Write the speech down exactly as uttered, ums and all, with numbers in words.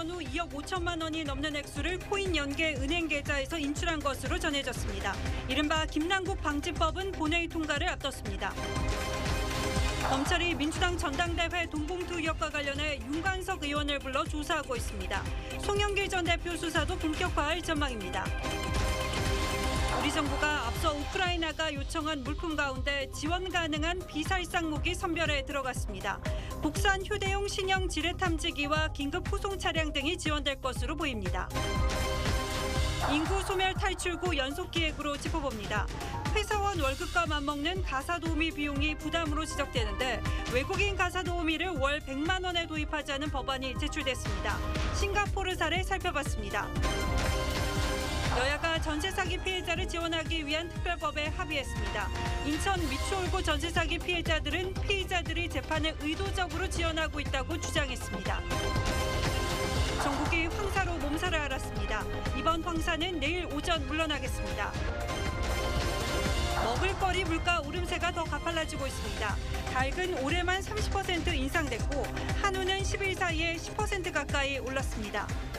전후 이억 오천만 원이 넘는 액수를 코인 연계 은행 계좌에서 인출한 것으로 전해졌습니다. 이른바 김남국 방지법은 본회의 통과를 앞뒀습니다. 검찰이 민주당 전당대회 돈봉투 의혹과 관련해 윤관석 의원을 불러 조사하고 있습니다. 송영길 전 대표 수사도 본격화할 전망입니다. 우리 정부가 앞서 우크라이나가 요청한 물품 가운데 지원 가능한 비살상 무기 선별에 들어갔습니다. 국산 휴대용 신형 지뢰 탐지기와 긴급 후송 차량 등이 지원될 것으로 보입니다. 인구 소멸 탈출구 연속 기획으로 짚어봅니다. 회사원 월급과 맞먹는 가사도우미 비용이 부담으로 지적되는데 외국인 가사도우미를 월 백만 원에 도입하자는 법안이 제출됐습니다. 싱가포르 사례 살펴봤습니다. 여야가 전세 사기 피해자를 지원하기 위한 특별법에 합의했습니다. 인천 미추홀구 전세 사기 피해자들은 피의자들이 재판을 의도적으로 지연하고 있다고 주장했습니다. 전국이 황사로 몸살을 앓았습니다. 이번 황사는 내일 오전 물러나겠습니다. 먹을거리 물가 오름세가 더 가팔라지고 있습니다. 닭은 올해만 삼십 퍼센트 인상됐고 한우는 십 일 사이에 십 퍼센트 가까이 올랐습니다.